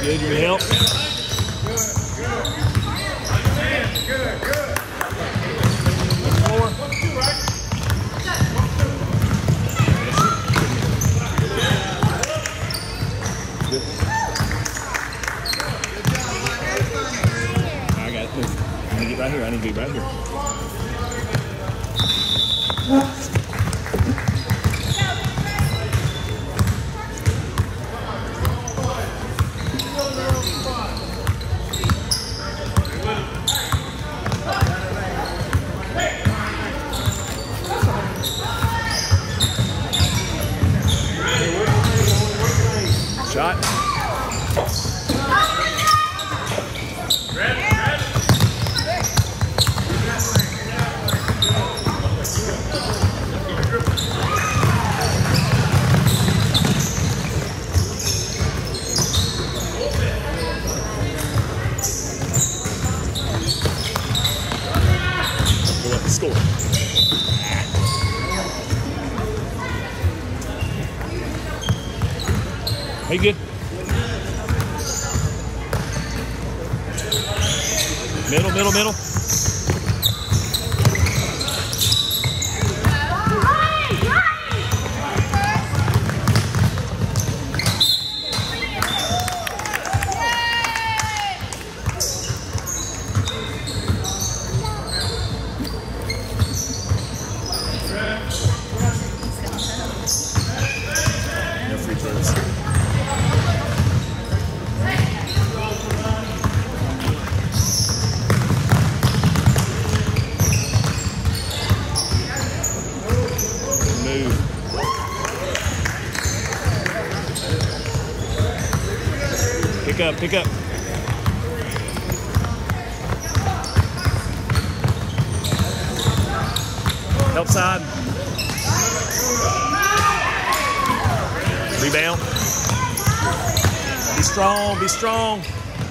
Good, you need help? I got it. I need to get right here. I need to be right here. Shot. Go up and score. Hey, good. Middle, middle, middle. No free throws. Pick up. Help side. Rebound. Be strong, be strong.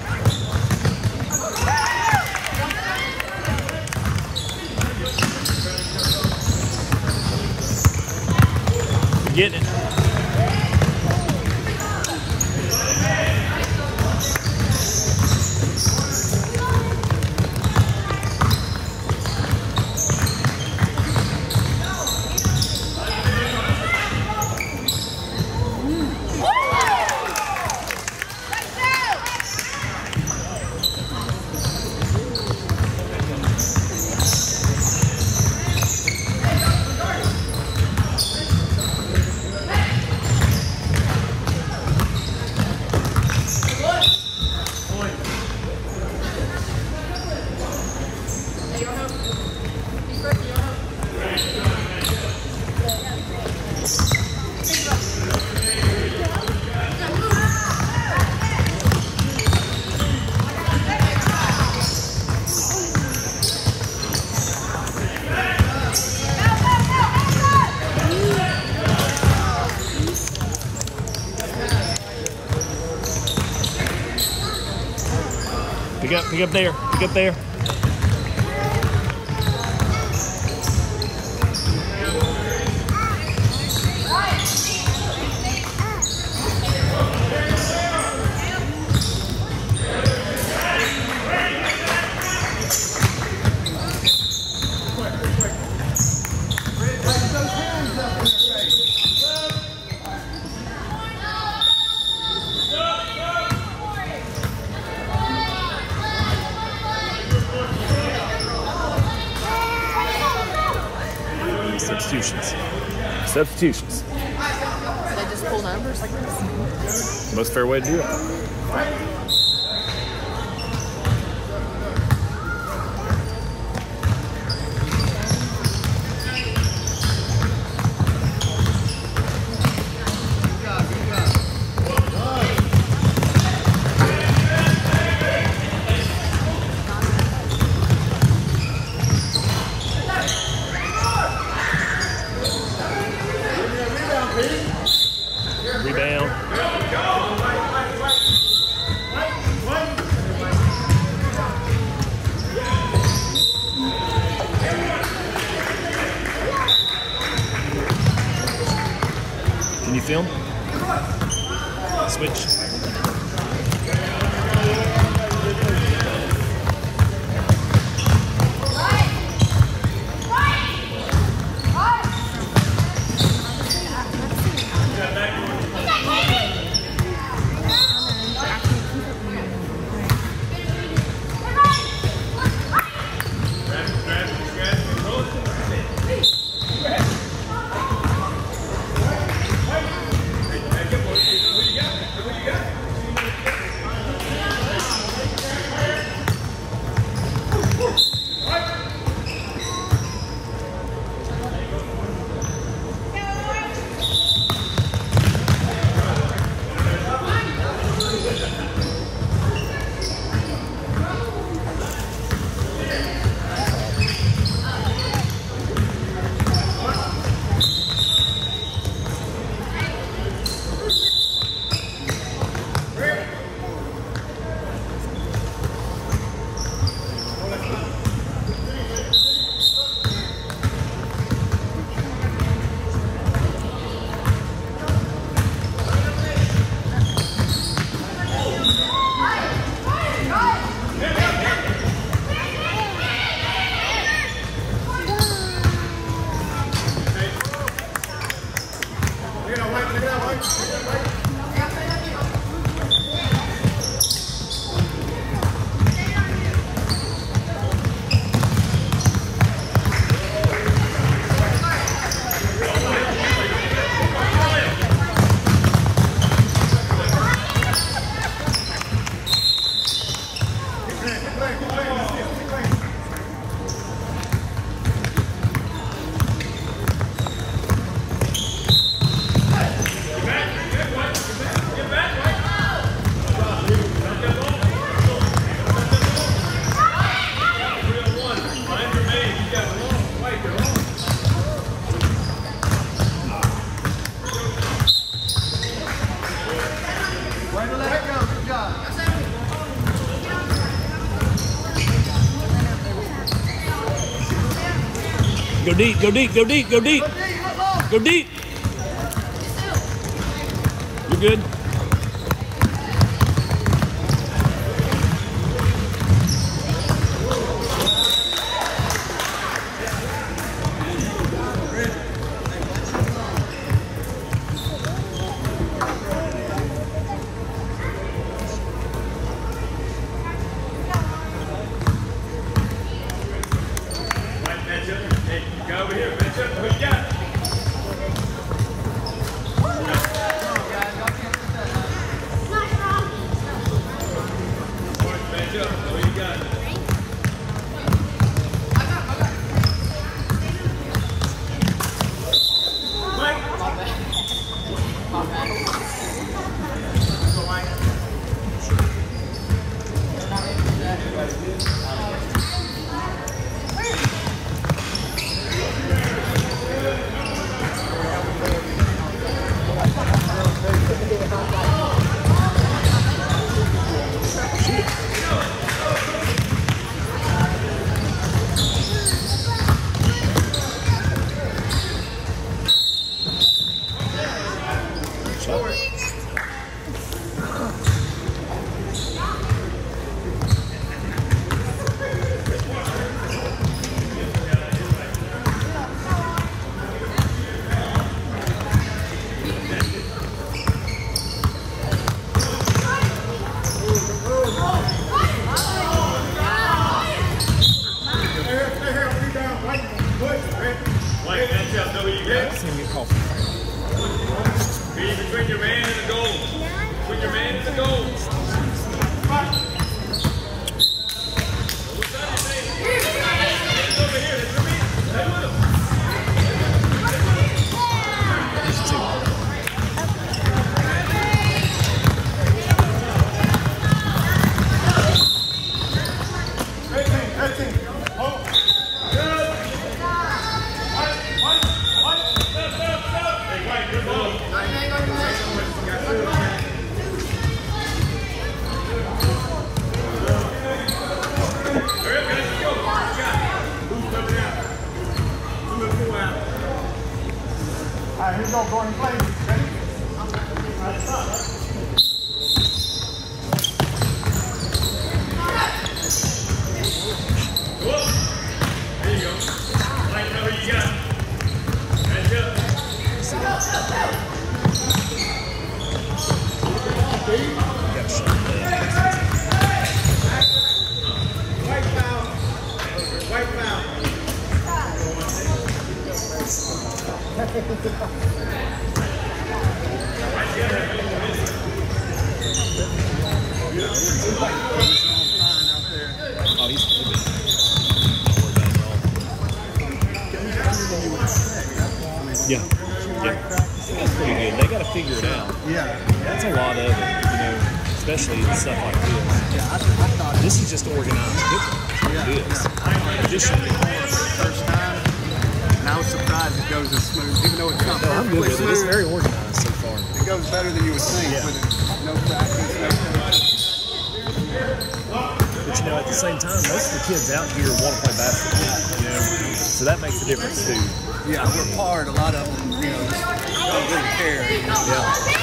You're getting it. Pick up there. Pick up there. Substitutions. They just pull numbers like this? Most fair way to do it. Rebound. Can you film? Switch. Go deep, go deep, go deep, go deep. Go deep. You're good. Between your man and the goal. Between your man and the goal. Alright, here we go, Gordon, play. Ready? There you go. Like cover you got. That's up. White foul. White foul. Oh, he's yeah. That's pretty good. They got to figure it out. Yeah. That's a lot of it, you know, especially in stuff like this. Yeah, I thought This is just organized different. It is. Additionally, first time, and I was surprised it goes as smooth, even though it's not no, I'm good perfectly with it. It's smooth. very organized so far. It goes better than you would think with it. No practice, no coaching. But you know, at the same time, most of the kids out here want to play basketball. You know, so that makes a difference too. Yeah, we're hard. A lot of them, you know, just don't really care. Yeah.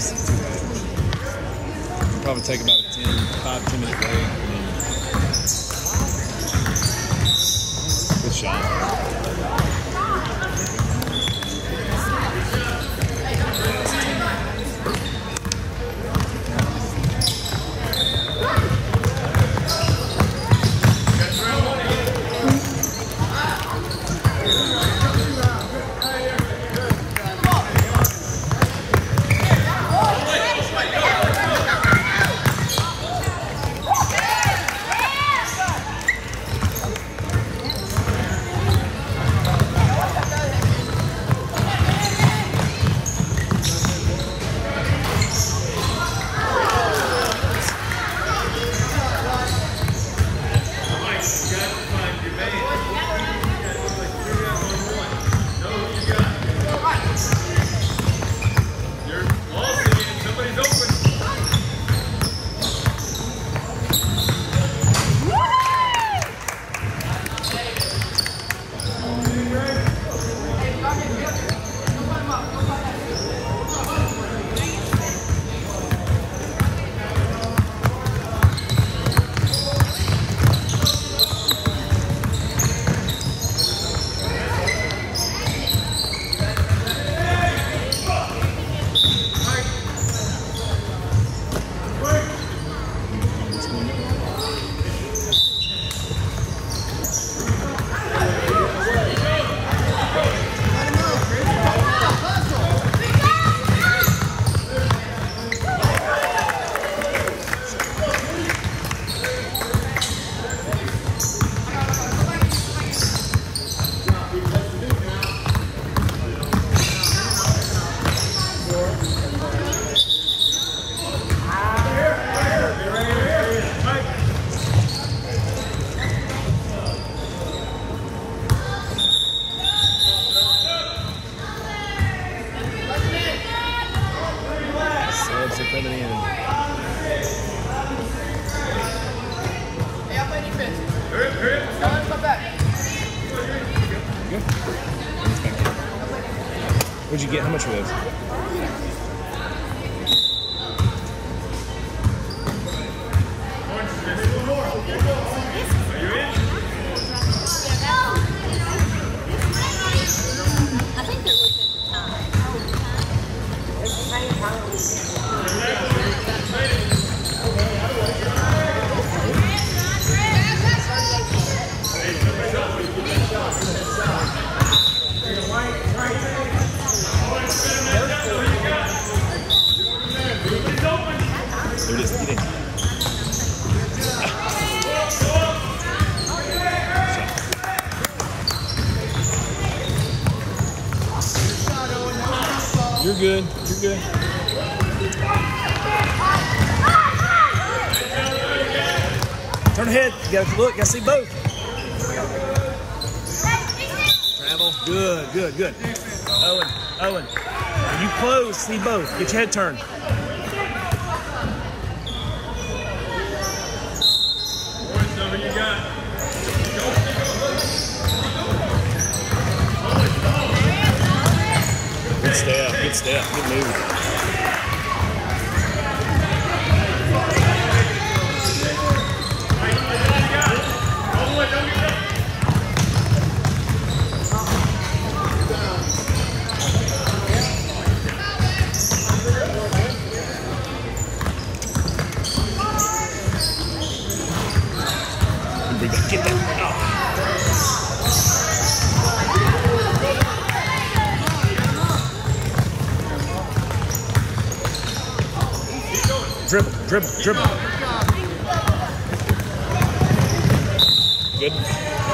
games. Probably take about a 5-10 minute break. And then good shot. What'd you get? How much were those? I think they're looking at the time. They're just eating. You're good. You're good. Turn ahead. You gotta look. You gotta see both. Travel. Good. Good. Good. Owen. Owen. When you close, see both. Get your head turned. Good step. Good step. Good move. Get that. Dribble, dribble, dribble. Good.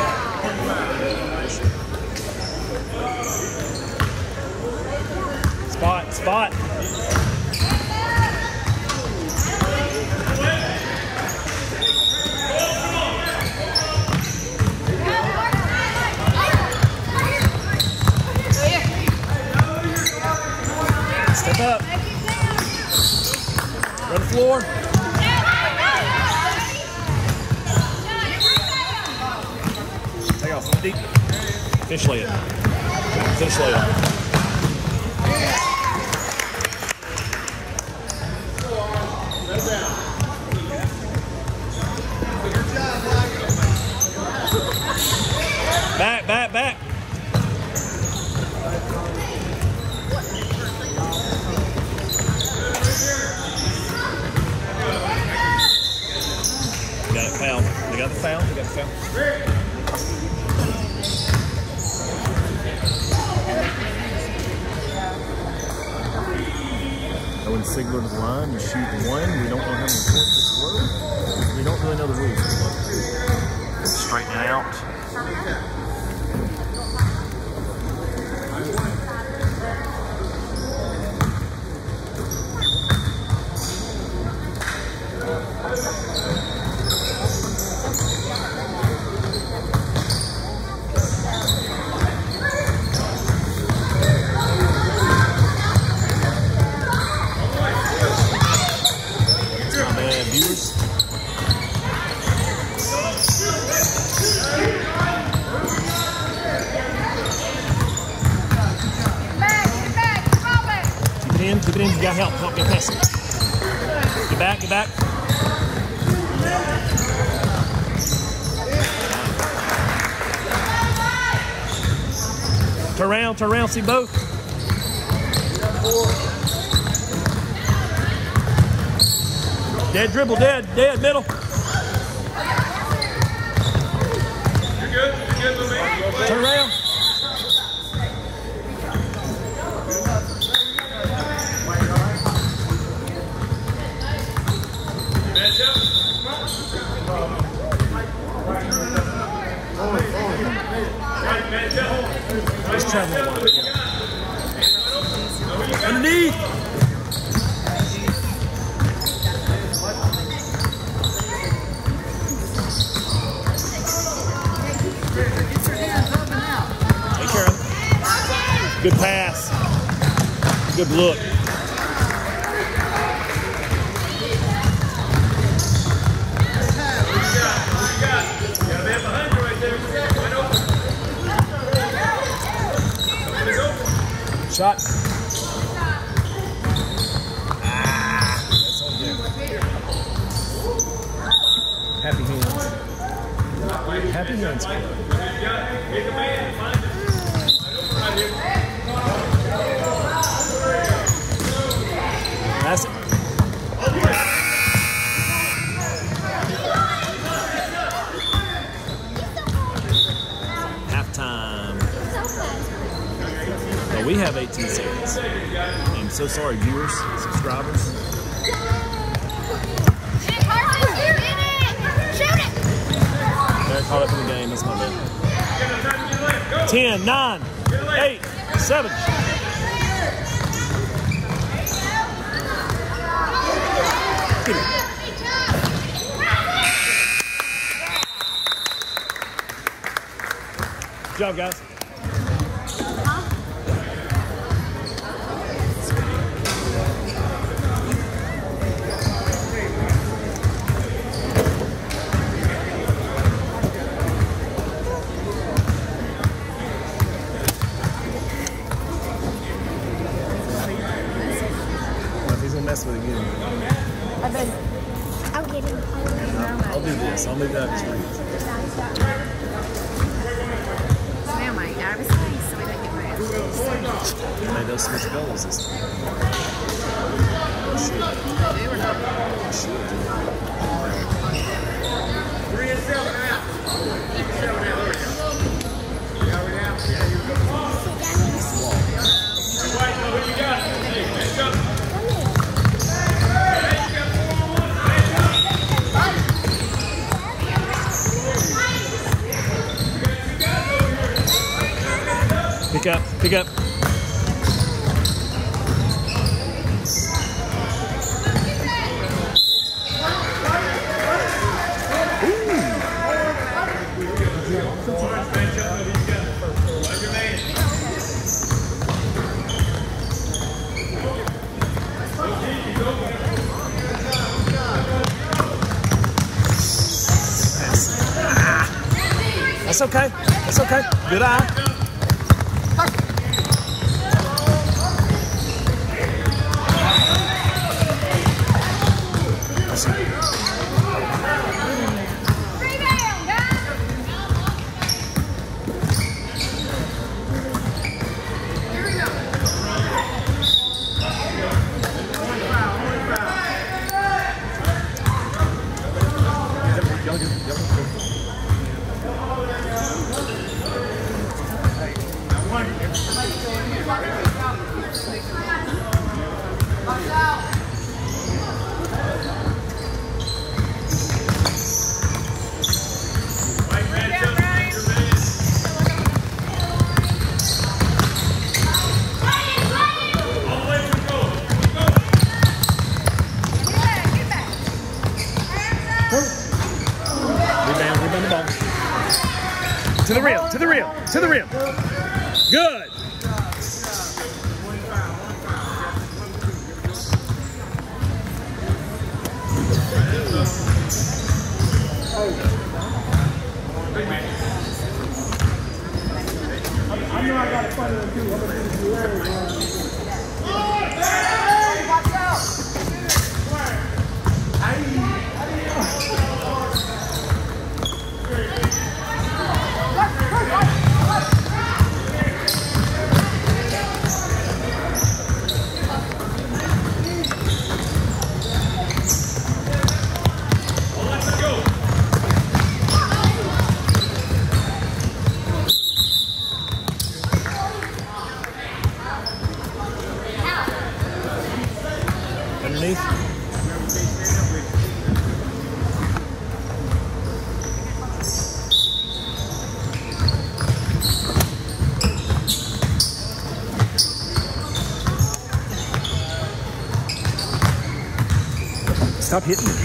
Spot, spot. Step up. Run the floor. Take off. Deep. Finish layup. Finish layup. Back, back, back. Got it fouled. They got the foul. They got the foul. Owen Sigler to the line to shoot one. We don't know how many points this were. We don't really know the rules. Straighten it out. Keep it in, you got help get past it. Get back, get back. Turn around, see both. Dead dribble, dead, middle. You're good, little man. Turn around. Let's try that one. Underneath. Take care of it. Good pass. Good look. Shot. That's all good. Happy hands. Happy hands. That's it. Halftime. Well, we have 18 seconds. I'm so sorry, viewers, subscribers. They're caught up in the game. That's my bad. 10, 9, 8, 7. Good job, guys. Mess with it again. I'll get him. I'll do this. I'll move that screen. Now, mate, out of his face so we don't get mad. Maybe they'll switch goals this time. Should. 3 and 7 out. 7 out. Yeah, we're down. Yeah, you're good. White, know who you got. Hey, let's go. Pick up. That's okay. That's okay. Good eye. To the rim, to the rim, to the rim. Good. I know I got a funny one too. I'm going to do the watch out! Underneath. Stop hitting me.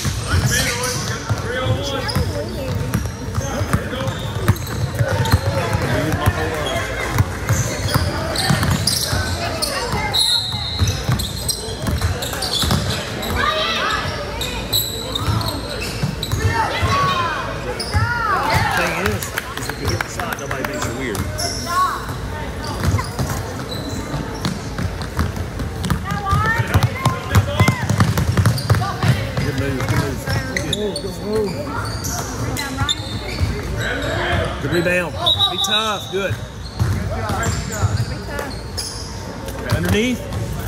Good rebound. Be tough. Good. Underneath.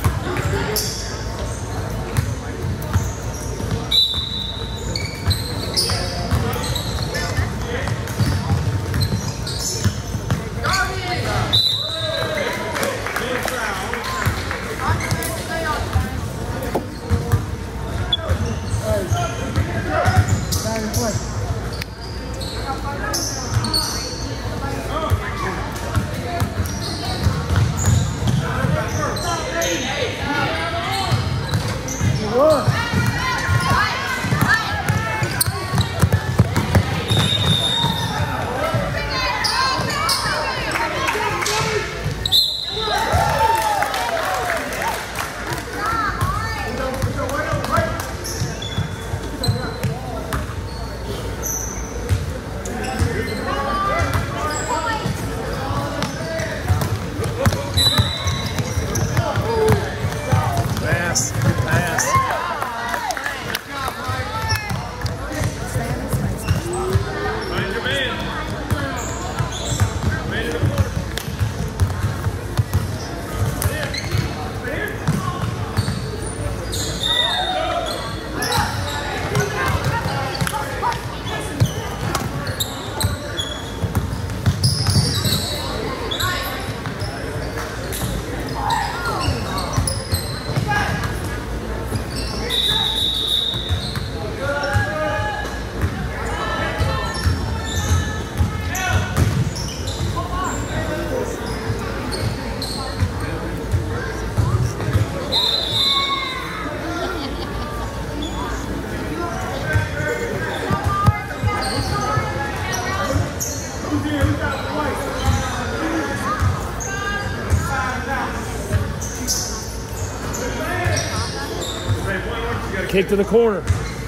Kick to the corner.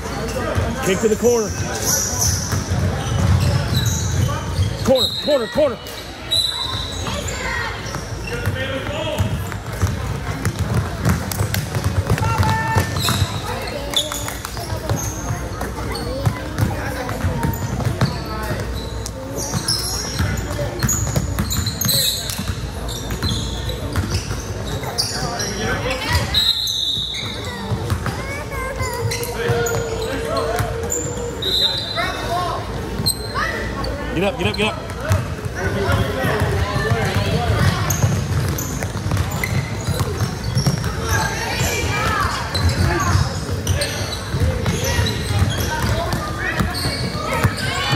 Kick to the corner. Corner, corner, corner. Get up, get up, get up.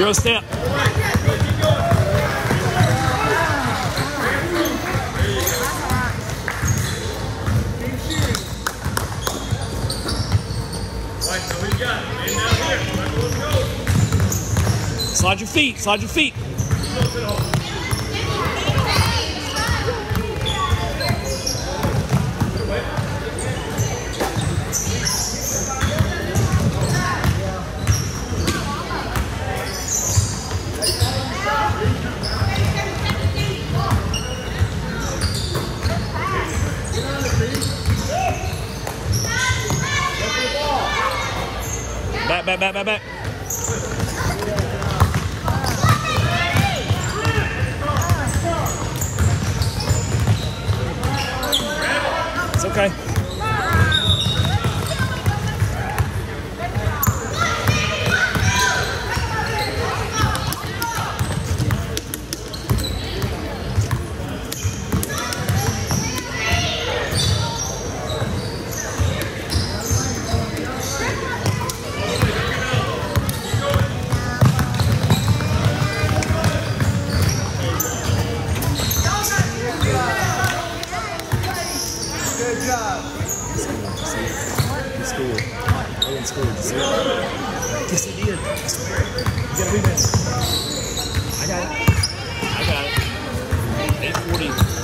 Zero step. Slide your feet, slide your feet. Back. It's okay. Owen scored. You see it? Yes, he did. You got a rebound. I got it. 8:40.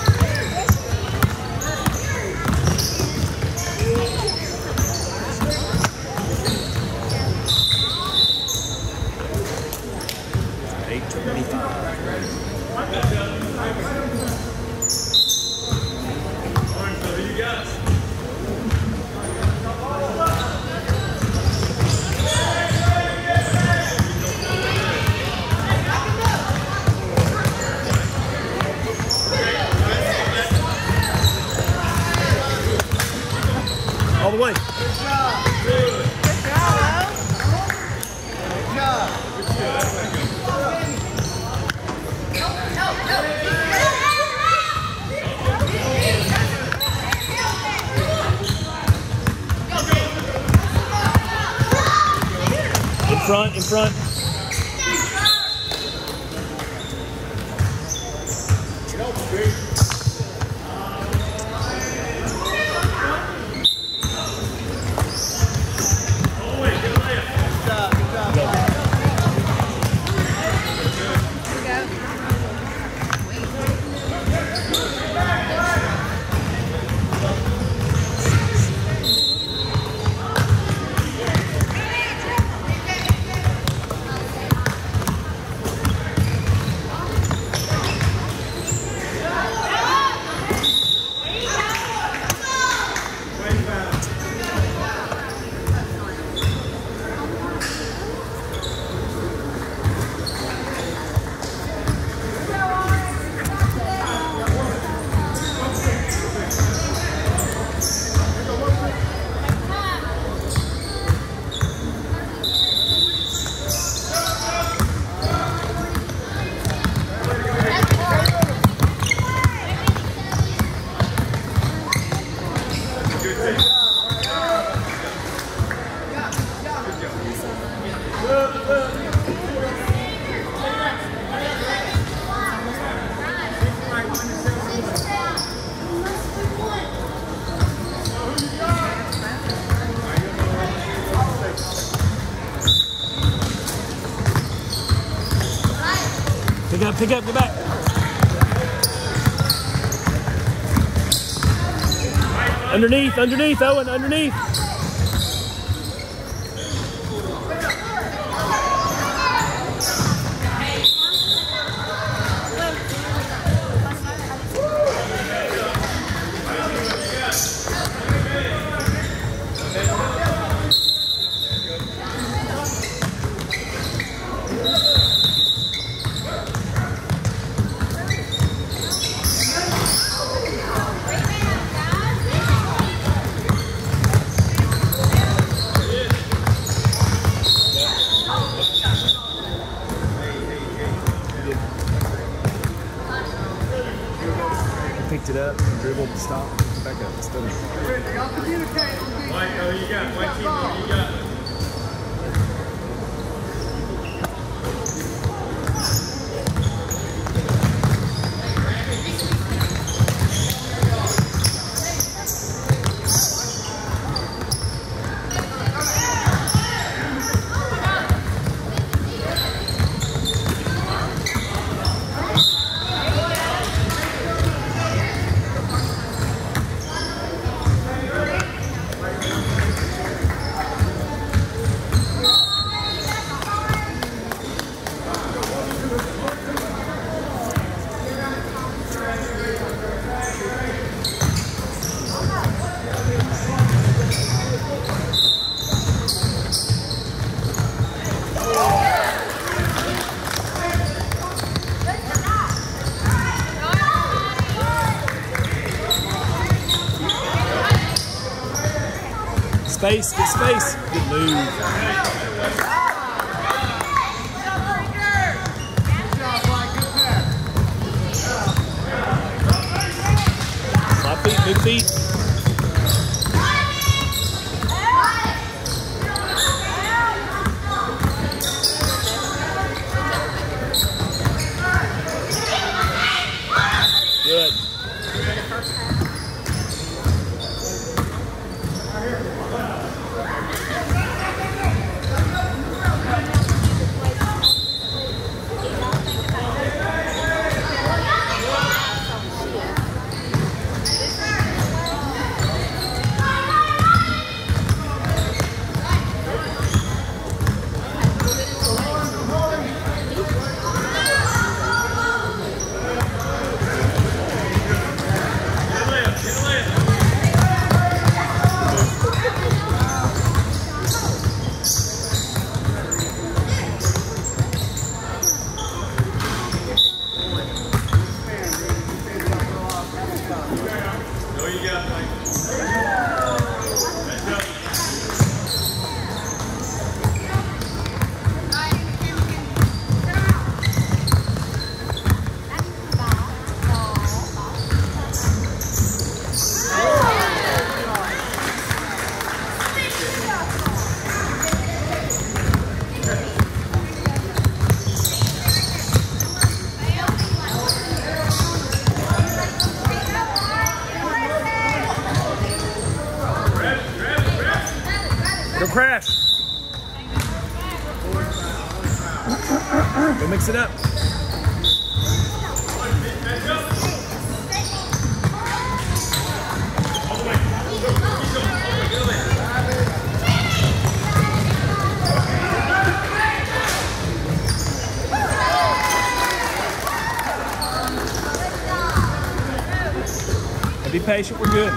All the way. Good job. Good job. Good job. In front. Pick up, go back. Underneath, Owen, underneath. Picked it up, dribbled, stopped, back up, still. Y'all communicate. White, oh, you got. White team, you got. space, get space. Good move. Slide feet, big feet. Good. Go crash. Go mix it up. Be patient, we're good.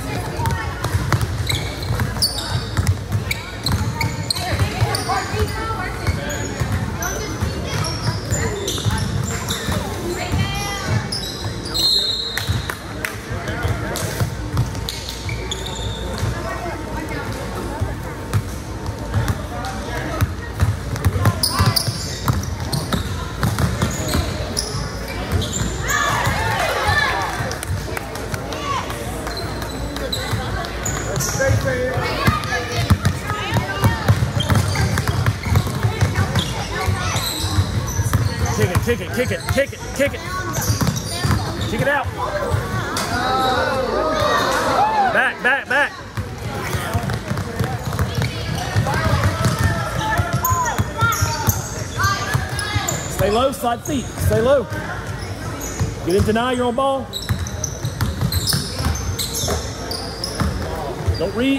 Kick it, kick it, kick it, kick it. Kick it out. Back, back, back. Stay low, slide feet. Stay low. Get in deny, you're on ball. Don't reach.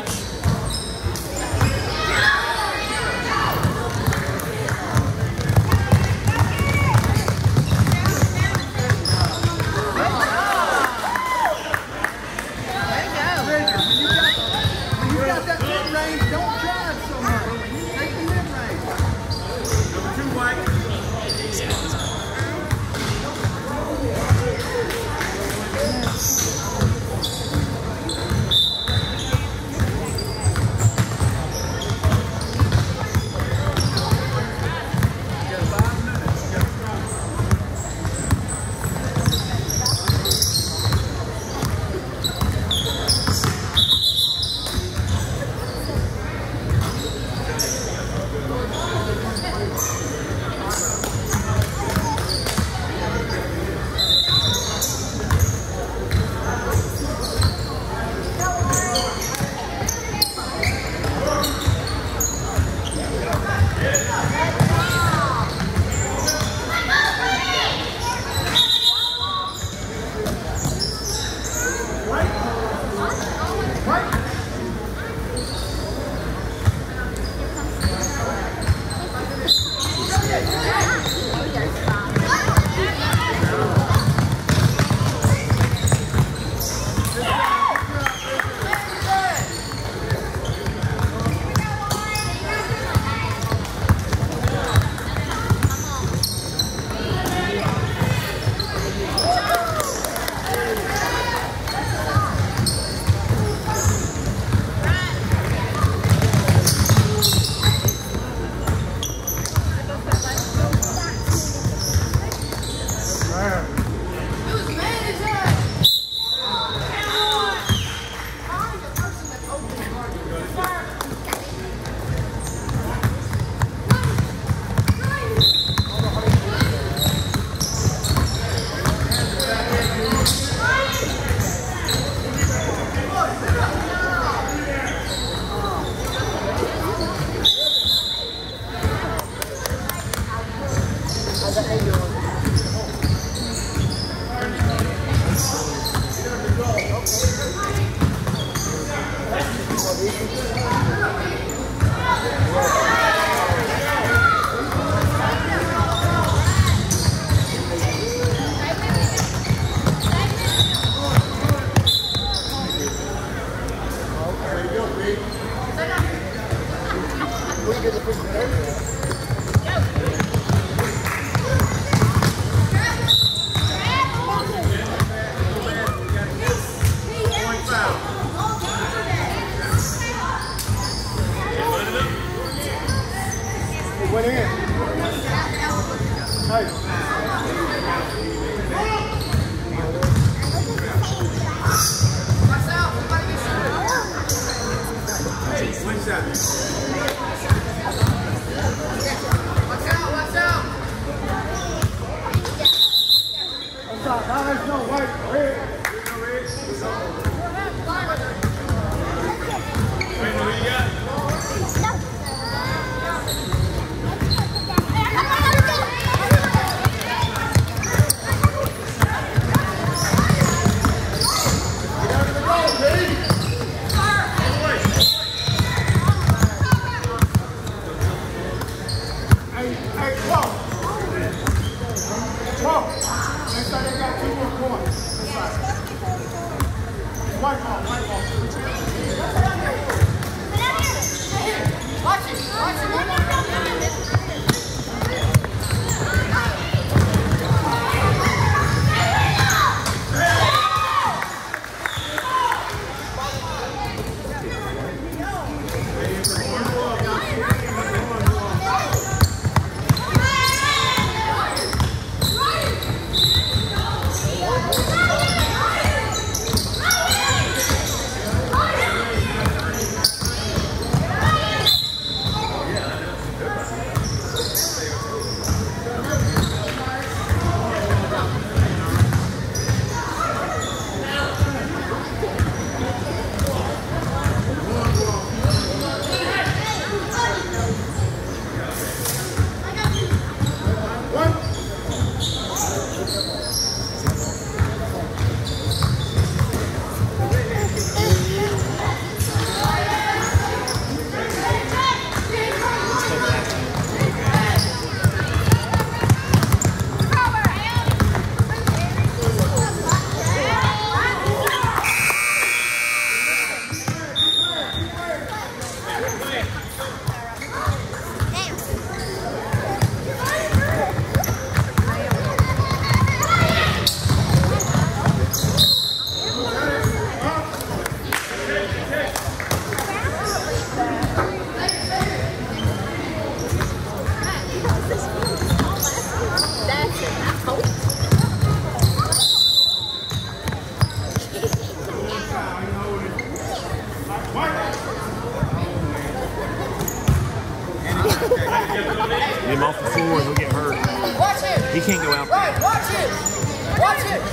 Get him off the floor and he'll get hurt. Watch it. He can't go out Right, there. watch it. Watch it.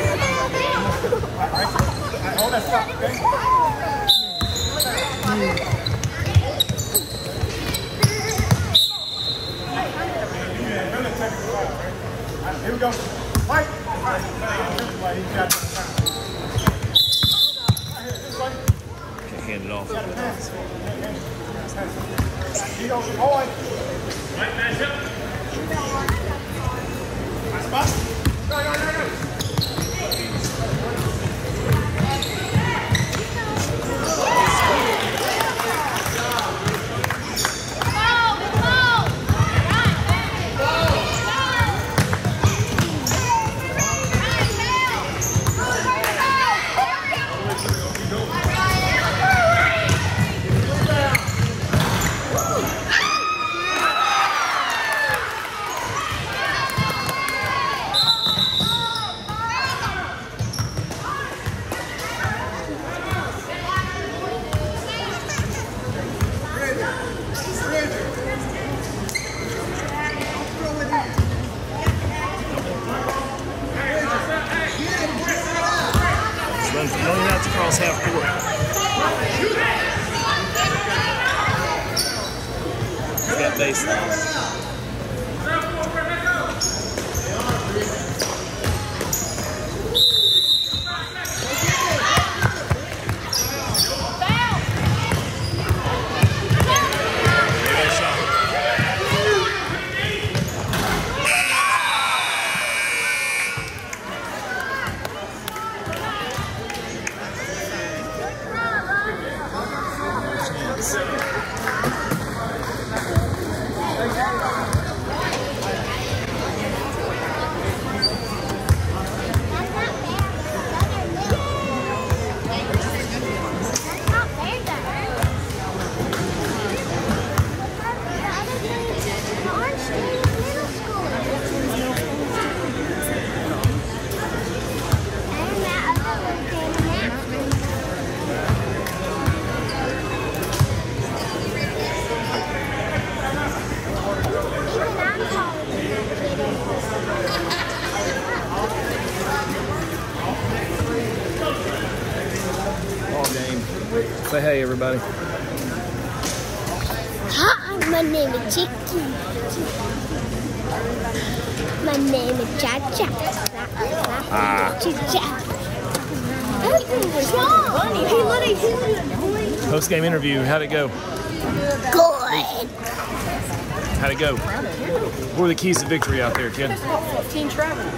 Hold that stuff, okay? Here we go. Fight. Can't hand it off. Owen. Right, match up. Nice spot. Go. Running out to cross half court. He's got baseline. Seven. Say hey, everybody. Hi, my name is Chicky. My name is Cha-Cha. Cha-Cha. Post-game interview. How'd it go? Good. How'd it go? What are the keys to victory out there, kid? 15 travelers.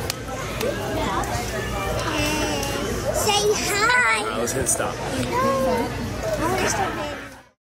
Say hi. All right, let's hit stop. Hi.